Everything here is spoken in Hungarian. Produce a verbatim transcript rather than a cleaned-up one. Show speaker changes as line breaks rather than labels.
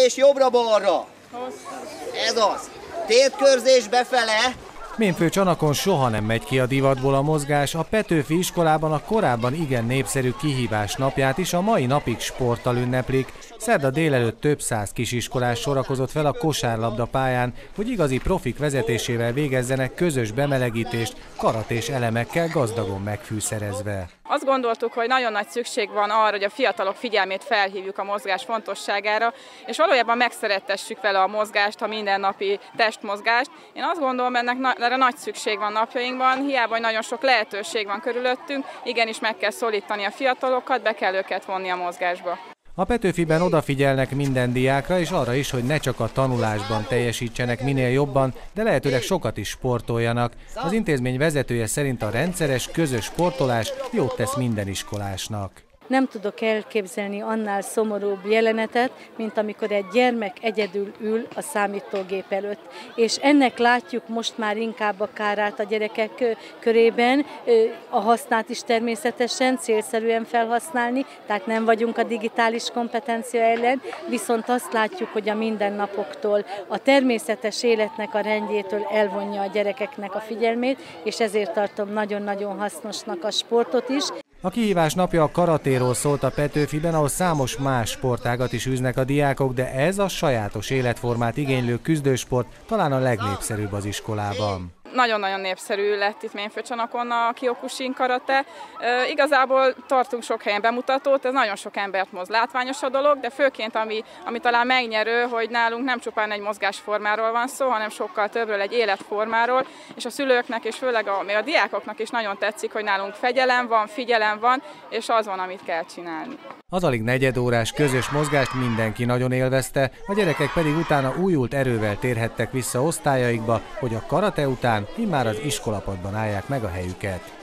Tétkörzés jobbra-balra. Ez az. Tétkörzés befele.
Mémfő Csanakon soha nem megy ki a divatból a mozgás, a Petőfi iskolában a korábban igen népszerű kihívás napját is a mai napig sporttal ünneplik. Szerda délelőtt több száz kisiskolás sorakozott fel a kosárlabda pályán, hogy igazi profik vezetésével végezzenek közös bemelegítést, karatés elemekkel gazdagon megfűszerezve.
Azt gondoltuk, hogy nagyon nagy szükség van arra, hogy a fiatalok figyelmét felhívjuk a mozgás fontosságára, és valójában megszerettessük vele a mozgást, a mindennapi testmozgást. Én azt gondolom, ennek erre nagy szükség van napjainkban, hiába, hogy nagyon sok lehetőség van körülöttünk, igenis meg kell szólítani a fiatalokat, be kell őket vonni a mozgásba.
A Petőfiben odafigyelnek minden diákra, és arra is, hogy ne csak a tanulásban teljesítsenek minél jobban, de lehetőleg sokat is sportoljanak. Az intézmény vezetője szerint a rendszeres, közös sportolás jót tesz minden iskolásnak.
Nem tudok elképzelni annál szomorúbb jelenetet, mint amikor egy gyermek egyedül ül a számítógép előtt. És ennek látjuk most már inkább a kárát a gyerekek körében, a hasznát is természetesen célszerűen felhasználni, tehát nem vagyunk a digitális kompetencia ellen, viszont azt látjuk, hogy a mindennapoktól, a természetes életnek a rendjétől elvonja a gyerekeknek a figyelmét, és ezért tartom nagyon-nagyon hasznosnak a sportot is.
A kihívás napja a karatéról szólt a Petőfiben, ahol számos más sportágat is űznek a diákok, de ez a sajátos életformát igénylő küzdősport talán a legnépszerűbb az iskolában.
Nagyon-nagyon népszerű lett itt Mémfő Csanakon a Kyokushin karate. E, igazából tartunk sok helyen bemutatót, ez nagyon sok embert moz, látványos a dolog, de főként ami, ami talán megnyerő, hogy nálunk nem csupán egy mozgásformáról van szó, hanem sokkal többről, egy életformáról, és a szülőknek és főleg a, még a diákoknak is nagyon tetszik, hogy nálunk fegyelem van, figyelem van, és az van, amit kell csinálni.
Az alig negyedórás közös mozgást mindenki nagyon élvezte, a gyerekek pedig utána újult erővel térhettek vissza osztályaikba, hogy a karate után immár az iskolapadban állják meg a helyüket.